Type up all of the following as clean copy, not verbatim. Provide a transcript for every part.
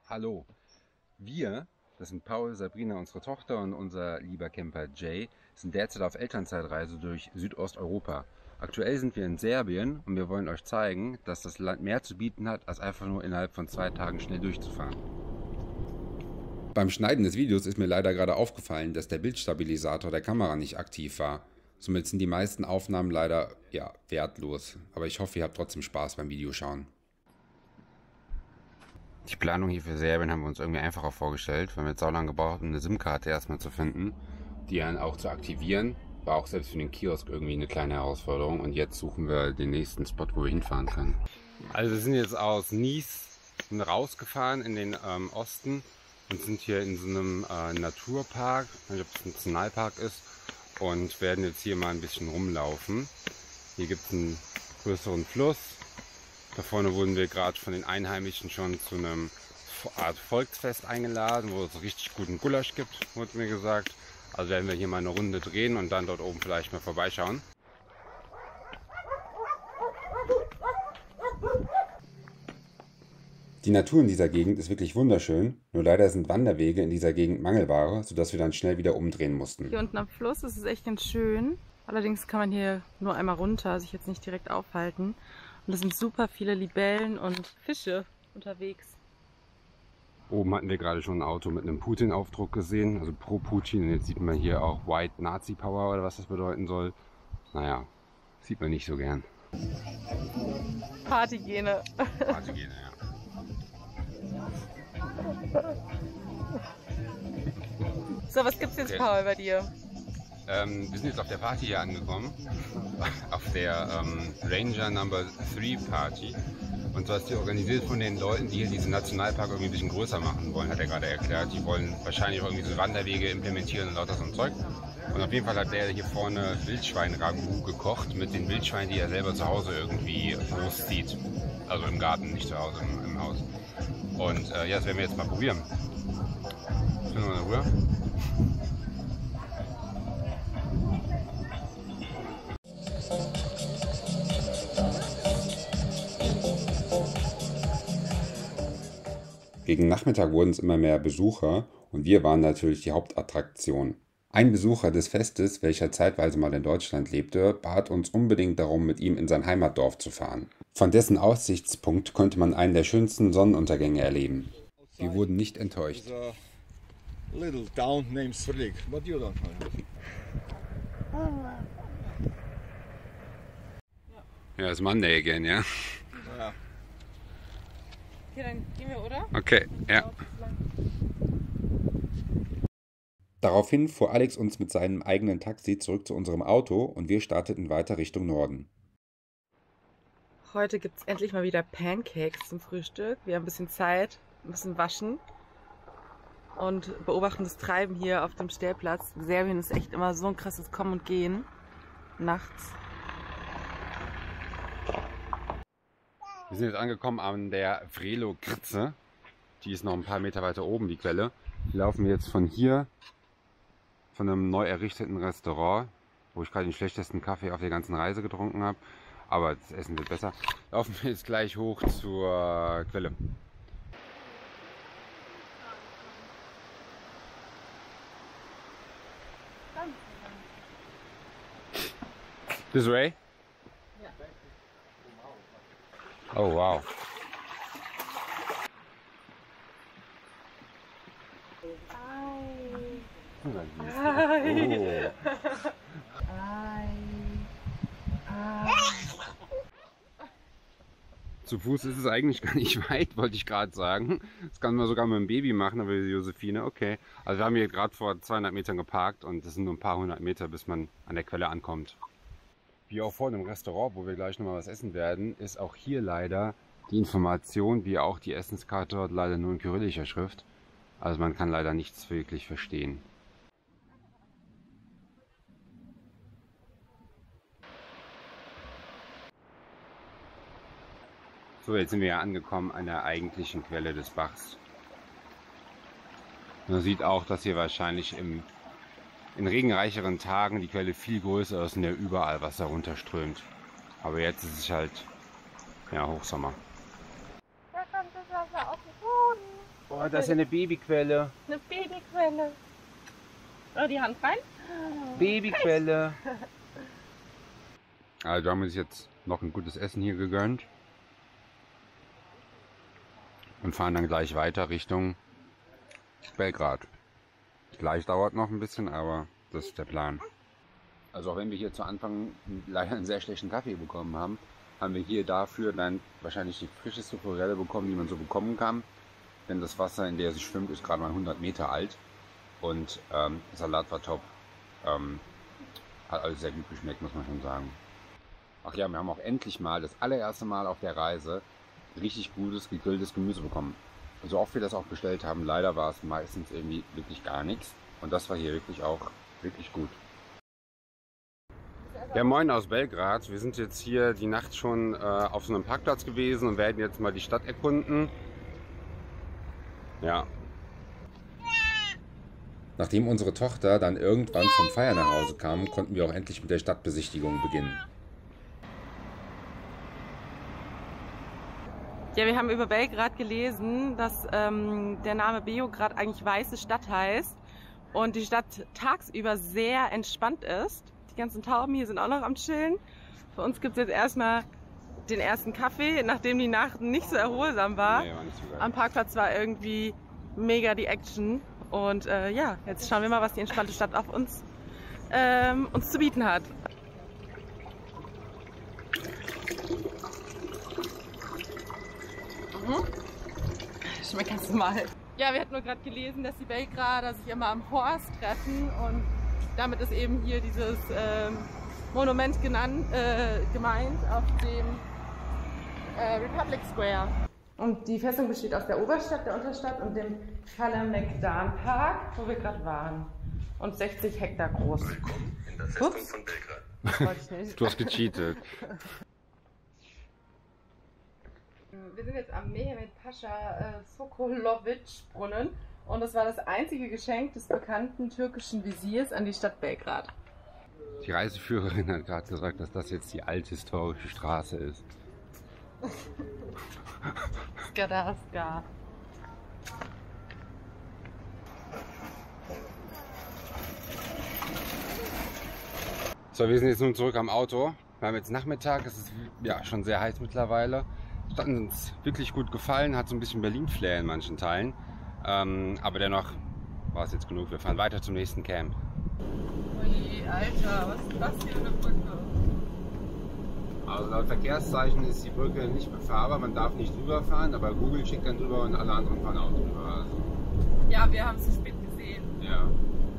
Hallo, wir, das sind Paul, Sabrina, unsere Tochter und unser lieber Camper Jay, sind derzeit auf Elternzeitreise durch Südosteuropa. Aktuell sind wir in Serbien und wir wollen euch zeigen, dass das Land mehr zu bieten hat, als einfach nur innerhalb von 2 Tagen schnell durchzufahren. Beim Schneiden des Videos ist mir leider gerade aufgefallen, dass der Bildstabilisator der Kamera nicht aktiv war. Somit sind die meisten Aufnahmen leider, wertlos. Aber ich hoffe, ihr habt trotzdem Spaß beim Videoschauen. Die Planung hier für Serbien haben wir uns irgendwie einfacher vorgestellt, weil wir jetzt so lange gebraucht, um eine SIM-Karte erstmal zu finden, die dann auch zu aktivieren. War auch selbst für den Kiosk irgendwie eine kleine Herausforderung und jetzt suchen wir den nächsten Spot, wo wir hinfahren können. Also wir sind jetzt aus Nice rausgefahren in den Osten und sind hier in so einem Naturpark, ich weiß nicht, ob es ein Nationalpark ist, und werden jetzt hier mal ein bisschen rumlaufen. Hier gibt es einen größeren Fluss. Da vorne wurden wir gerade von den Einheimischen schon zu einem Art Volksfest eingeladen, wo es richtig guten Gulasch gibt, wurde mir gesagt. Also werden wir hier mal eine Runde drehen und dann dort oben vielleicht mal vorbeischauen. Die Natur in dieser Gegend ist wirklich wunderschön, nur leider sind Wanderwege in dieser Gegend Mangelware, sodass wir dann schnell wieder umdrehen mussten. Hier unten am Fluss ist es echt ganz schön. Allerdings kann man hier nur einmal runter, sich jetzt nicht direkt aufhalten. Und es sind super viele Libellen und Fische unterwegs. Oben hatten wir gerade schon ein Auto mit einem Putin-Aufdruck gesehen, also pro Putin. Und jetzt sieht man hier auch White Nazi Power oder was das bedeuten soll. Naja, sieht man nicht so gern. Partygene. Partygene, ja. So, was gibt's jetzt, Paul, bei dir? Wir sind jetzt auf der Party hier angekommen, auf der Ranger Number 3 Party. Und zwar ist die organisiert von den Leuten, die hier diesen Nationalpark irgendwie ein bisschen größer machen wollen, hat er gerade erklärt. Die wollen wahrscheinlich auch irgendwie so Wanderwege implementieren und lauter so ein Zeug. Und auf jeden Fall hat der hier vorne Wildschwein-Ragout gekocht mit den Wildschweinen, die er selber zu Hause irgendwie großzieht. Also im Garten, nicht zu Hause, im Haus. Und ja, das werden wir jetzt mal probieren. Finden wir mal in Ruhe. Gegen Nachmittag wurden es immer mehr Besucher und wir waren natürlich die Hauptattraktion. Ein Besucher des Festes, welcher zeitweise mal in Deutschland lebte, bat uns unbedingt darum, mit ihm in sein Heimatdorf zu fahren. Von dessen Aussichtspunkt konnte man einen der schönsten Sonnenuntergänge erleben. Wir wurden nicht enttäuscht. Little town named Svrljig, but you don't know. Ja, it's Monday again, ja? Ja. Okay, dann gehen wir, oder? Okay, ja. Daraufhin fuhr Alex uns mit seinem eigenen Taxi zurück zu unserem Auto und wir starteten weiter Richtung Norden. Heute gibt es endlich mal wieder Pancakes zum Frühstück. Wir haben ein bisschen Zeit, ein bisschen waschen und beobachten das Treiben hier auf dem Stellplatz. Serbien ist echt immer so ein krasses Kommen und Gehen nachts. Wir sind jetzt angekommen an der Vrelo Krce. Die ist noch ein paar Meter weiter oben, die Quelle. Wir laufen jetzt von hier, von einem neu errichteten Restaurant, wo ich gerade den schlechtesten Kaffee auf der ganzen Reise getrunken habe. Aber das Essen wird besser. Laufen wir jetzt gleich hoch zur Quelle. This way? Oh wow. Hi. Zu Fuß ist es eigentlich gar nicht weit, wollte ich gerade sagen. Das kann man sogar mit dem Baby machen, aber Josephine, okay. Also wir haben hier gerade vor 200 Metern geparkt und das sind nur ein paar hundert Meter, bis man an der Quelle ankommt. Wie auch vorhin im Restaurant, wo wir gleich nochmal was essen werden, ist auch hier leider die Information, wie auch die Essenskarte dort, leider nur in kyrillischer Schrift. Also man kann leider nichts wirklich verstehen. So, jetzt sind wir ja angekommen an der eigentlichen Quelle des Bachs. Man sieht auch, dass hier wahrscheinlich in regenreicheren Tagen die Quelle viel größer ist und ja überall Wasser runterströmt. Aber jetzt ist es halt, ja, Hochsommer. Da kommt das Wasser auf den Boden. Oh, das ist ja eine Babyquelle. Eine Babyquelle. Oh, die Hand rein. Babyquelle. Also haben wir uns jetzt noch ein gutes Essen hier gegönnt. Und fahren dann gleich weiter Richtung Belgrad. Gleich dauert noch ein bisschen, aber das ist der Plan. Also auch wenn wir hier zu Anfang leider einen sehr schlechten Kaffee bekommen haben, haben wir hier dafür dann wahrscheinlich die frischeste Forelle bekommen, die man so bekommen kann. Denn das Wasser, in der sie schwimmt, ist gerade mal 100 Meter alt. Und der Salat war top. Hat alles sehr gut geschmeckt, muss man schon sagen. Ach ja, wir haben auch endlich mal, das allererste Mal auf der Reise, richtig gutes gegrilltes Gemüse bekommen. So oft wir das auch bestellt haben, leider war es meistens irgendwie wirklich gar nichts. Und das war hier wirklich auch wirklich gut. Ja, moin aus Belgrad. Wir sind jetzt hier die Nacht schon auf so einem Parkplatz gewesen und werden jetzt mal die Stadt erkunden. Ja. Nachdem unsere Tochter dann irgendwann vom Feiern nach Hause kam, konnten wir auch endlich mit der Stadtbesichtigung beginnen. Ja, wir haben über Belgrad gelesen, dass der Name Beograd eigentlich weiße Stadt heißt und die Stadt tagsüber sehr entspannt ist. Die ganzen Tauben hier sind auch noch am Chillen. Für uns gibt es jetzt erstmal den ersten Kaffee, nachdem die Nacht nicht so erholsam war. Nee, war nicht so geil. Am Parkplatz war irgendwie mega die Action. Und ja, jetzt schauen wir mal, was die entspannte Stadt auf uns zu bieten hat. Schmeckt ganz normal. Ja, wir hatten nur gerade gelesen, dass die Belgrader sich immer am Horst treffen und damit ist eben hier dieses Monument gemeint auf dem Republic Square. Und die Festung besteht aus der Oberstadt, der Unterstadt und dem Kalemegdan Park, wo wir gerade waren. Und 60 Hektar groß. Willkommen in der Festung von Belgrad. Wollte ich nicht. Du hast gecheatet. Wir sind jetzt am Mehmet Pascha Sokolovic Brunnen und das war das einzige Geschenk des bekannten türkischen Visiers an die Stadt Belgrad. Die Reiseführerin hat gerade gesagt, dass das jetzt die althistorische Straße ist. Skadaska. So, wir sind jetzt nun zurück am Auto. Wir haben jetzt Nachmittag, es ist ja schon sehr heiß mittlerweile. Die Stadt hat uns wirklich gut gefallen, hat so ein bisschen Berlin-Flair in manchen Teilen. Aber dennoch war es jetzt genug. Wir fahren weiter zum nächsten Camp. Ui, Alter, was ist das hier für eine Brücke? Also laut Verkehrszeichen ist die Brücke nicht befahrbar, man darf nicht drüber fahren, aber Google schickt dann drüber und alle anderen fahren auch drüber. Also. Ja, wir haben es zu spät gesehen. Ja.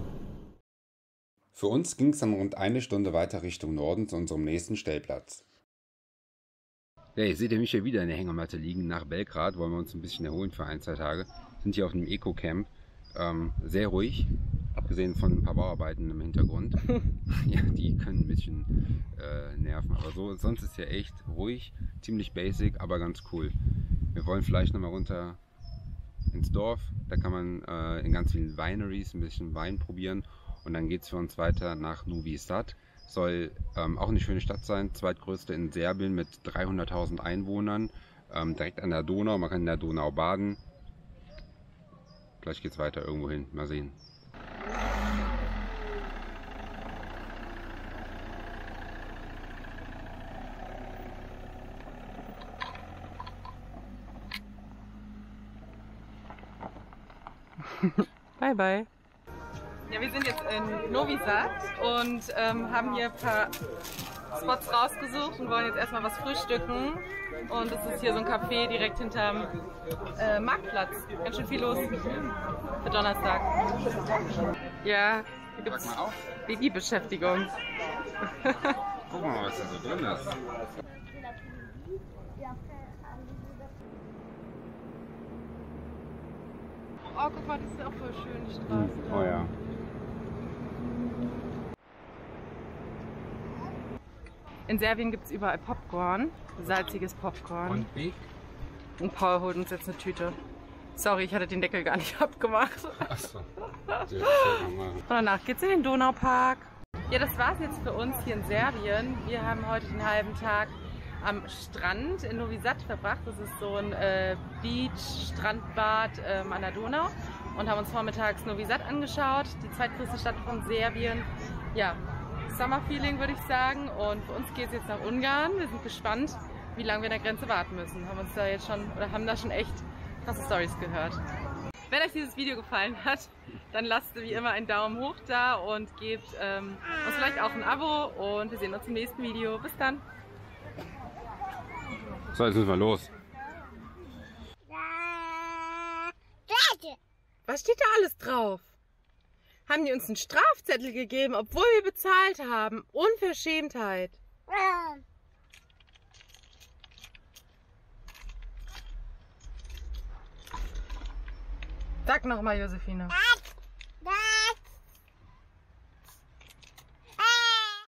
Für uns ging es dann rund eine Stunde weiter Richtung Norden zu unserem nächsten Stellplatz. Ja, jetzt seht ihr mich hier wieder in der Hängematte liegen. Nach Belgrad wollen wir uns ein bisschen erholen für 1-2 Tage. Sind hier auf einem Eco-Camp. Sehr ruhig, abgesehen von ein paar Bauarbeiten im Hintergrund. Ja, die können ein bisschen nerven. Aber so, sonst ist hier echt ruhig, ziemlich basic, aber ganz cool. Wir wollen vielleicht nochmal runter ins Dorf. Da kann man in ganz vielen Wineries ein bisschen Wein probieren. Und dann geht es für uns weiter nach Novi Sad. Soll auch eine schöne Stadt sein, zweitgrößte in Serbien mit 300.000 Einwohnern. Direkt an der Donau, man kann in der Donau baden. Gleich geht es weiter irgendwo hin, mal sehen. Bye, bye. Ja, wir sind jetzt in Novi Sad und haben hier ein paar Spots rausgesucht und wollen jetzt erstmal was frühstücken. Und es ist hier so ein Café direkt hinterm Marktplatz. Ganz schön viel los für Donnerstag. Ja, hier gibt es Babybeschäftigung. Guck mal, was da so drin ist. Oh, guck mal, das ist ja auch voll schön, die Straße. Oh ja. In Serbien gibt es überall Popcorn, salziges Popcorn. Und wie? Und Paul holt uns jetzt eine Tüte. Sorry, ich hatte den Deckel gar nicht abgemacht. Achso. Und danach geht's in den Donaupark. Ja, das war's jetzt für uns hier in Serbien. Wir haben heute den halben Tag am Strand in Novi Sad verbracht. Das ist so ein Beach-Strandbad an der Donau. Und haben uns vormittags Novi Sad angeschaut, die zweitgrößte Stadt von Serbien. Ja, Summer-Feeling würde ich sagen. Und für uns geht es jetzt nach Ungarn. Wir sind gespannt, wie lange wir an der Grenze warten müssen. Haben uns da jetzt schon, oder haben da schon echt krasse Storys gehört. Wenn euch dieses Video gefallen hat, dann lasst wie immer einen Daumen hoch da und gebt uns vielleicht auch ein Abo und wir sehen uns im nächsten Video. Bis dann! So, jetzt müssen wir los. Was steht da alles drauf? Haben die uns einen Strafzettel gegeben, obwohl wir bezahlt haben? Unverschämtheit! Sag nochmal, Josefine.